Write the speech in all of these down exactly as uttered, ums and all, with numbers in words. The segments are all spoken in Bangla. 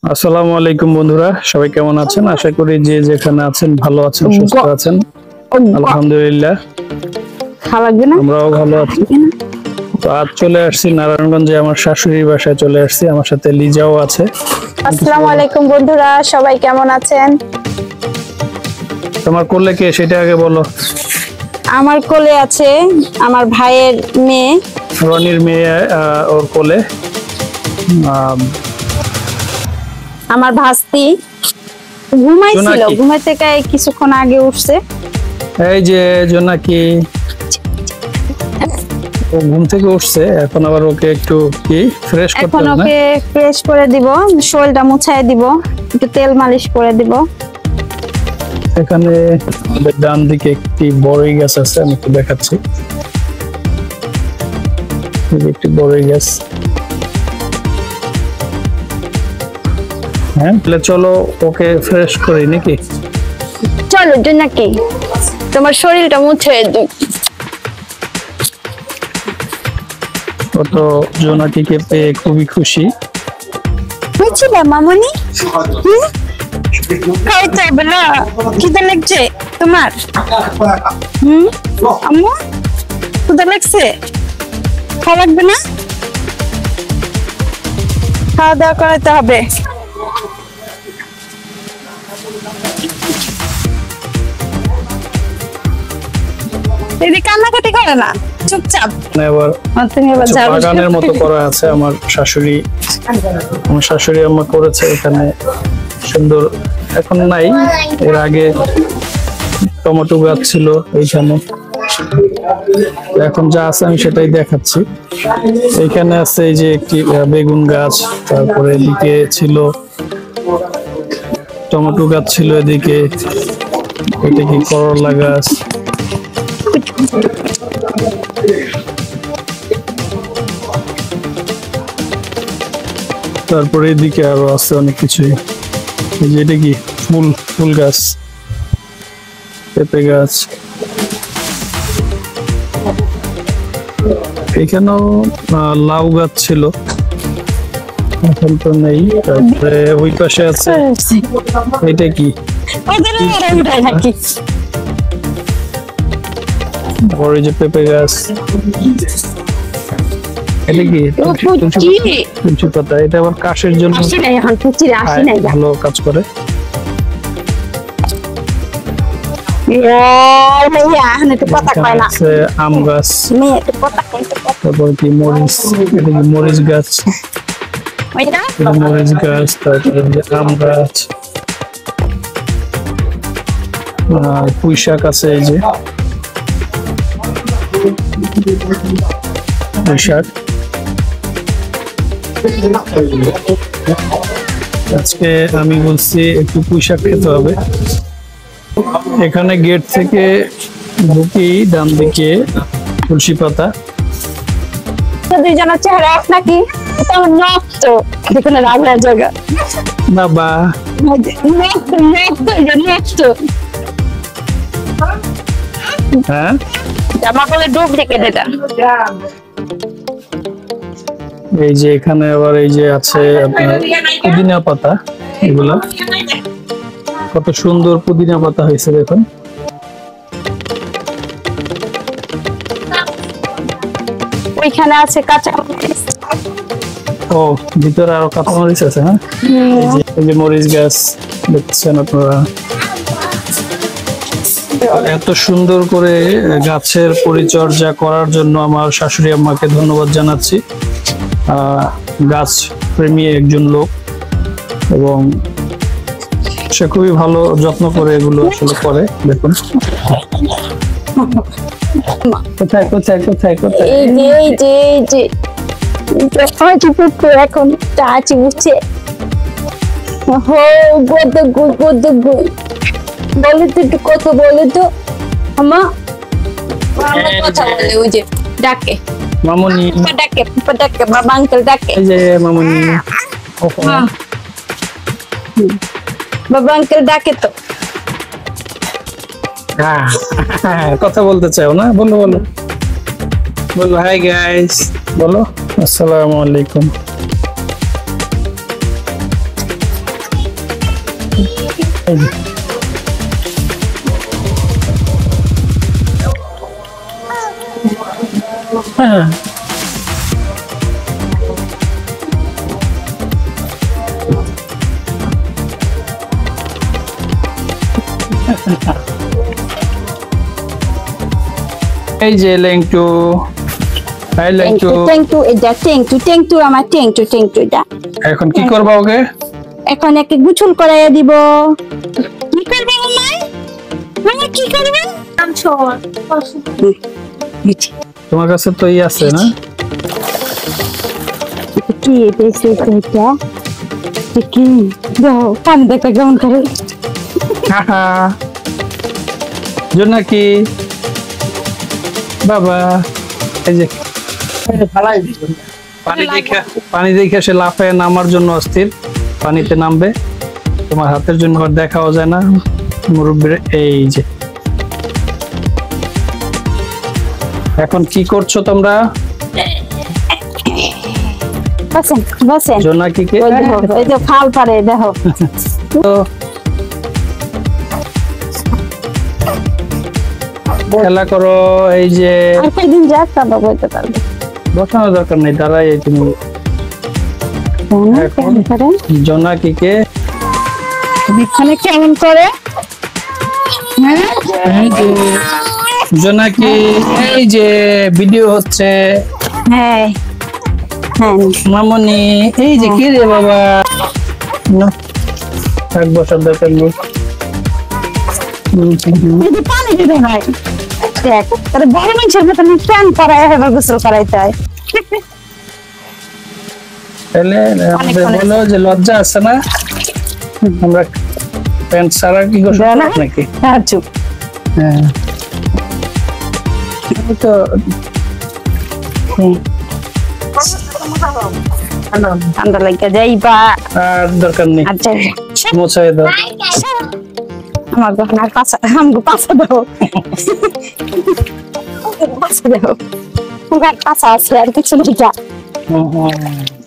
আসসালামু আলাইকুম বন্ধুরা, সবাই কেমন আছেন? আশা করি যে যেখানে আছেন ভালো আছেন, সুস্থ আছেন। আলহামদুলিল্লাহ আমরাও ভালো আছি। তো আজ চলে আসছি নারায়ণগঞ্জে, আমার শাশুড়ির বাসায় চলে আসছি। আমার সাথে লিজাও আছে। আসসালামু আলাইকুম বন্ধুরা, সবাই কেমন আছেন? তোমার কোলে কে সেটা আগে বলো। আমার কোলে আছে আমার ভাইয়ের মেয়ে, রনির মেয়ে, ওর কোলে আমার ভাস্তি ঘুমাইছিল, ঘুমাই থেকে কিছুক্ষণ আগে উঠছে। এই যে জোনাকি ও ঘুম থেকে উঠছে, এখন আবার ওকে একটু কি ফ্রেশ করতে হবে। এখন ওকে ফ্রেশ করে দিব, শরীরটা মুছাই দিব, একটু তেল মালিশ করে দিব। এখানে আমাদের ডান দিকে একটি বড়ই গাছ আছে, আমি একটু দেখাচ্ছি। একটি বড়ই গাছ। হ্যাঁ, তাহলে চলো ওকে ফ্রেশ করি নাকি? চলো জোনাকি, তোমার শরীরটা মুছে দিই। ও তো জোনাকিকে পেয়ে খুবই খুশি। বুঝছিলে মামনি? খাইতে হবে না? খিদে লাগছে তোমার? হুম আম্মু, খিদে লাগছে? খাওয়া লাগবে না? খাওয়া দাওয়া করাতে হবে। দিদি কান্নাকাটি করে না, চুপচাপ। এবার বাগানের মতো করা আছে আমার শাশুড়ি, আমার শাশুড়ি আম্মা করেছে এখানে সুন্দর। এখন নাই, এর আগে টমেটো গাছ ছিল এইখানে। এখন যা আছে আমি সেটাই দেখাচ্ছি। এইখানে আছে এই যে একটি বেগুন গাছ, তারপরে এদিকে ছিল টমেটো গাছ ছিল, এদিকে এটা কি করলা গাছ, তারপরে এদিকে আরো আছে অনেক কিছুই। এই যে এটা কি ফুল ফুল গাছ, পেঁপে গাছ। এখানেও লাউ গাছ ছিল, এখন তো নেই। তারপরে ওই পাশে আছে এটা কি, ওই যে পেঁপে গাছ। এটা কি তুলসী পাতা, এটা আবার কাশের জন্য ভালো কাজ করে। আম গাছ, তারপর কি মরিচ, এটা কি মরিচ গাছ, মরিচ গাছ। তারপরে আম গাছ, পুঁই শাক আছে, এই যে পুঁই শাক। আজকে আমি বলছি একটু পুঁই শাক খেতে হবে। এখানে গেট থেকে ঢুকি ডান দিকে তুলসী পাতা। দুইজনের চেহারা এক নাকি? নষ্ট, যেখানে রাগলার জায়গা বাবা হ্যাঁ, জামা কাপড়ে ডুব রেখে দেটা। এই যে এখানে আবার এই যে আছে আপনার পুদিনা পাতা, এগুলা কত সুন্দর পুদিনা পাতা হয়েছে দেখুন। ওইখানে আছে কাঁচা মরিচ। ও, ভিতরে আরো কাঁচা মরিচ আছে। হ্যাঁ, এই যে মরিচ গাছ দেখছেন আপনারা। এত সুন্দর করে গাছের পরিচর্যা করার জন্য আমার শাশুড়ি আম্মাকে ধন্যবাদ জানাচ্ছি। গাছ প্রেমী একজন লোক, এবং সে খুবই ভালো যত্ন করে এগুলো আসলে করে। দেখুন কোথায় কোথায় কোথায় কোথায় এই যে এই যে এই যে এখন চাচি বুঝছে। হো বদ গু বদ গু বলে তো একটু কথা বলে তো আমা, কথা বলে ওই যে ডাকে মামুনি, ডাকে ডাকে বাবা আঙ্কেল ডাকে, এই যে মামুনি বাবা আঙ্কেল ডাকে তো। হ্যাঁ, কথা বলতে চাও না? বলো বলো বলো হাই গাইস, বলো আসসালামু আলাইকুম। এই যে। হ্যাঁ এই যে লেংটু, এই লেংটু, টেংটু এটা টেংটু টেংটু আমার টেংটু টেংটু এটা। এখন কি করবা ওকে? এখন একে গোসল করাইয়া দিব। কি করবে মামা? মামা কি করবে? তোমার কাছে তো ই আছে না? কি এসে এটা? কি দাও পানি দেখা কেমন করে? হাহা জোনাকি বাবা, এই যে পানি দেখে পানি দেখে সে লাফায় নামার জন্য অস্থির, পানিতে নামবে। তোমার হাতের জন্য আর দেখাও যায় না মুরব্বির। এই যে এখন কি করছো তোমরা? বসেন বসেন। জোনাকিকে ওই দেখো, এই যে ফাল পারে দেখো। তো খেলা করো। এই যে আর কয়দিন যাক তারপর বলতে পারবে। বসানোর দরকার নেই, দাঁড়াই তুমি এখন জোনাকিকে এখানে কেমন করে? হ্যাঁ এই যে জোনাকি, এই যে ভিডিও হচ্ছে। হ্যাঁ হ্যাঁ মামনি এই যে কি রে বাবা, না থাক বসার দরকার নেই। এই যে পানি দিতে হয়। দেখ তাহলে বড় মানুষের মতন প্যান করায় এবার গোসল করাইতে হয়। তাহলে আমাদের বলো যে লজ্জা আছে না, আমরা প্যান্ট ছাড়া কি গোসল না, করি নাকি? হ্যাঁ চুপ। হ্যাঁ এই তো ঠান্ডা লাগে যাইবা। আর দরকার নেই, আচ্ছা মোছাই দাও। আমার গহনার পাশা আমগো পাশা দাও। পাশা দাও। তোমার পাশা আছে আর কিছু নেই। হুম, হুম।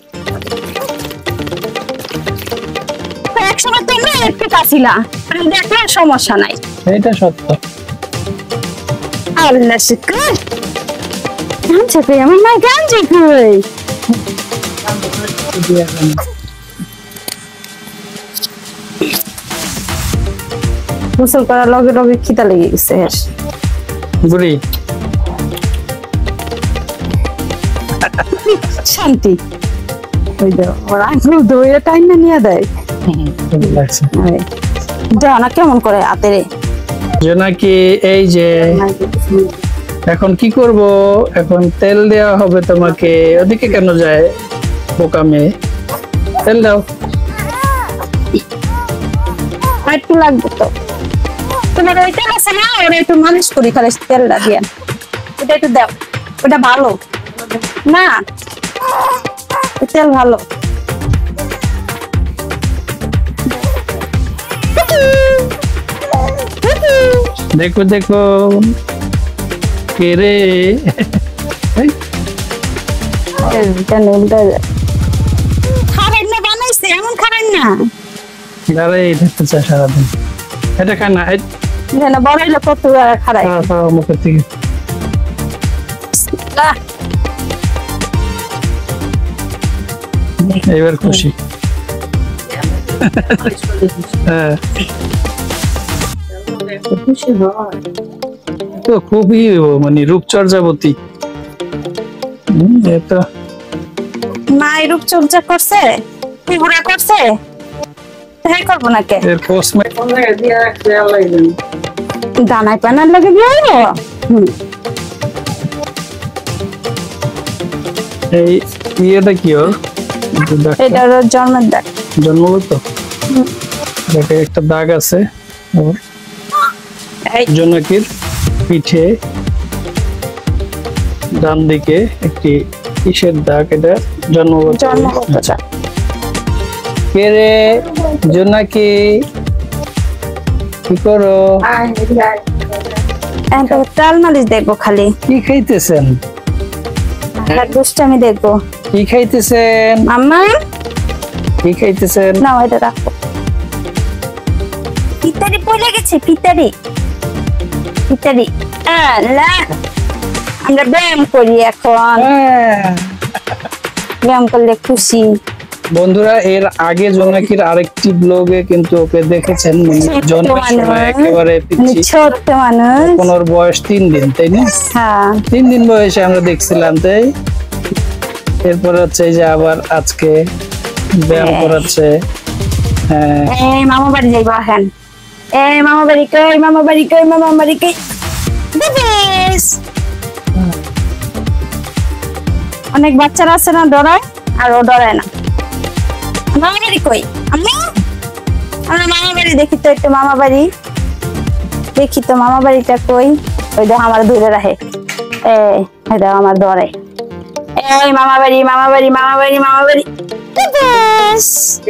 একসময় তোমরা একটু কাছিলা, আমি দেখলাম সমস্যা নাই। এইটা সত্য। আল্লাহ শুকর। গাঞ্জা কই আমার মা গাঞ্জা কই? গোসল করার লগে লগে খিদা লেগে গেছে। বুড়ি শান্তি। ওই দাও ওর আঙুল ধরে টাইম না নিয়ে দেয়। লাগছে দাও না কেমন করে হাতে। জোনাকি এই যে এখন কি করব? এখন তেল দেওয়া হবে তোমাকে। ওদিকে কেন যায় বোকা মেয়ে? তেল দাও। আর একটু লাগবে তো। তোমার ওই তেল আছে না, ওটা একটু মালিশ করি খালি তেলটা দিয়ে। ওটা একটু দাও, ওটা ভালো না, ওই তেল ভালো। দেখো দেখো কে রে? খাবেন না বানাইছে এমন খাবেন না। দাঁড়াই দেখতে চায় সারাদিন। এটা খায় না, এই যেন বড় হইলে কত খারাই। খাওয়া খাওয়া মুখের থেকে। এবার খুশি। হ্যাঁ তো খুবই মানে রূপচর্যাবতী। হম, এটা মা এরূপ চর্চা করছে, পুরা করছে, তাই করবো না কে? এর কসমেটিক দানায় পানার লাগে দিয়ে হম এই ইয়েটা কি ওর? এটা ওর জন্মের দাগ। জন্মগত দেখে একটা দাগ আছে ওর এই জোনাকির পিঠে ডান দিকে একটি কিসের দাগ? এটা জন্মগত। জন্মগত দাগ। কে রে জোনাকি কি করো? একটা তাল মালিশ দেখবো খালি, কি খাইতেছেন? আর দুষ্টামি দেখবো। কি খাইতেছেন? মাম্মা কি খাইতেছেন? না এটা রাখো। ফিতারি পড়ে গেছে, ফিতারি ফিতারি আল্লাহ। আমরা ব্যায়াম করি এখন, ব্যায়াম করলে খুশি। বন্ধুরা এর আগে জোনাকির আরেকটি ব্লগে কিন্তু ওকে দেখেছেন, জন্মের সময় একেবারে পিচ্চি, ছোট্ট মানুষ, ওর বয়স তিন দিন, তাই না? হ্যাঁ তিন দিন বয়সে আমরা দেখছিলাম, তাই এরপরে হচ্ছে এই যে আবার আজকে ব্যায়াম করাচ্ছে। হ্যাঁ, এই মামা বাড়ি যাইবা এখন, এই মামা বাড়ি কই, মামা বাড়ি কই, মামা বাড়ি কই। দিদিস অনেক বাচ্চারা আছে না, ডরায়, আর ও ডরায় না। মামা বাড়ি কই? আম্মু আমরা মামা বাড়ি দেখি তো, একটু মামা বাড়ি দেখি তো, মামা বাড়িটা কই? ওই দেখো আমার দূরে রাখে, এই দেখো আমার ডরে। এই মামা বাড়ি, মামা বাড়ি, মামা বাড়ি, মামা বাড়ি। দিদিস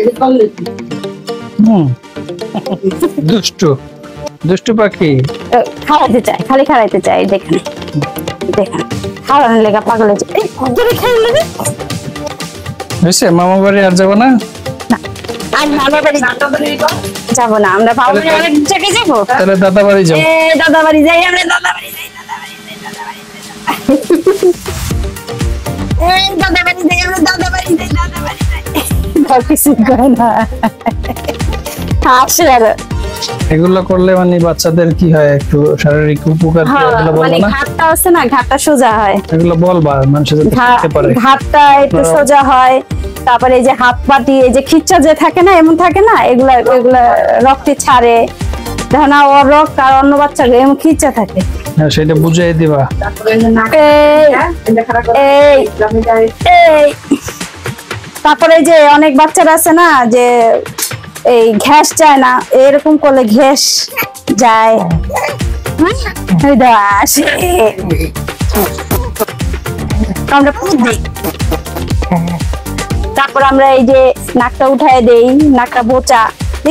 হুম দুষ্টু দুষ্টু পাখি। খাওয়াইতে চাই, খালি খাওয়াইতে চাই। দেখেন দেখেন খাওয়ানোর লেগা পাগল হয়েছে। এই ধরে খাই লেগে হয়েছে, মামা বাড়ি আর যাবো না? আর মামা বাড়ি যাবো না, আমরা মামা বাড়ি অনেক জায়গায় যাবো। তাহলে দাদা বাড়ি যাবো। এ দাদা বাড়ি যাই, আমরা দাদা বাড়ি যাই, দাদা বাড়ি যাই, দাদা বাড়ি যাই। এই দাদা বাড়ি যাই, আমরা দাদা বাড়ি যাই, দাদা বাড়ি যাই। ধর কিছু করে না, হাসে আর এগুলো করলে মানে বাচ্চাদের কি হয়, একটু শারীরিক উপকার কি, এগুলো বলবো মানে না? ঘাটটা আছে না, ঘাটটা সোজা হয়, এগুলো বলবা মানুষের যাতে শিখতে পারে। ঘাটটা একটু সোজা হয়। তারপরে এই যে হাত পাটি, এই যে খিচ্চা যে থাকে না, এমন থাকে না, এগুলা এগুলা রক্তে ছাড়ে। দেখো না, ওর রক্ত আর অন্য বাচ্চা এমন খিচ্চা থাকে। হ্যাঁ, সেটা বুঝিয়ে দিবা। এই এই তারপরে যে অনেক বাচ্চারা আছে না, যে এই ঘ্যাস যায় না, এরকম করলে ঘ্যাস যায়। এই দেখো আসে, আমরা পুঁত দিই। তারপর আমরা এই যে নাকটা উঠায় দেই, নাকটা বোচা।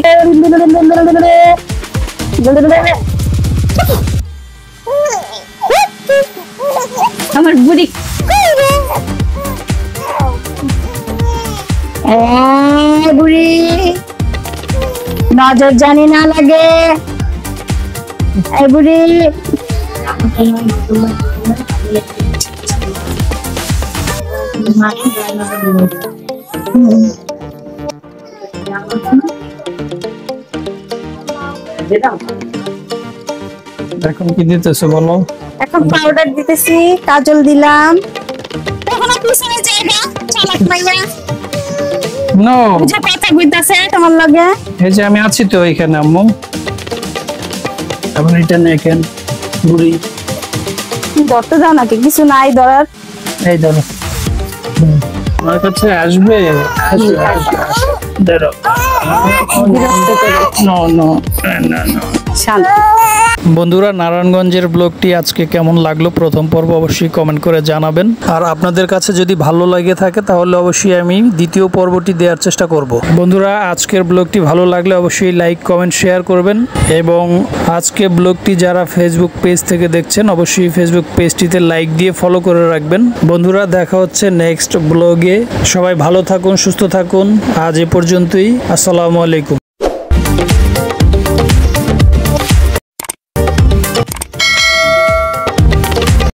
আমার বুড়ি বুড়ি নজর জানি না লাগে। এই বুড়ি এখন কি দিতেছো বলো? এখন পাউডার দিতেছি, কাজল দিলাম। এখন পিছনে জায়গা চালাক মাইয়া নো, বুঝে কথা কইতাছে তোমার লগে। এই যে আমি আছি তো এখানে আম্মু। আবার এটা দেখেন বুড়ি, ধরতে দাও নাকি, কিছু নাই ধরার। এই ধরো, আমার কাছে আসবে, আসবে, আসবে, আসবে। ধরো। নো নো না না। শান্ত। বন্ধুরা, নারায়ণগঞ্জের ব্লগটি আজকে কেমন লাগলো প্রথম পর্ব অবশ্যই কমেন্ট করে জানাবেন। আর আপনাদের কাছে যদি ভালো লাগে থাকে তাহলে অবশ্যই আমি দ্বিতীয় পর্বটি দেওয়ার চেষ্টা করব। বন্ধুরা, আজকের ব্লগটি ভালো লাগলে অবশ্যই লাইক কমেন্ট শেয়ার করবেন, এবং আজকে ব্লগটি যারা ফেসবুক পেজ থেকে দেখছেন অবশ্যই ফেসবুক পেজটিতে লাইক দিয়ে ফলো করে রাখবেন। বন্ধুরা, দেখা হচ্ছে নেক্সট ব্লগে। সবাই ভালো থাকুন, সুস্থ থাকুন। আজ এ পর্যন্তই। আসসালামু আলাইকুম।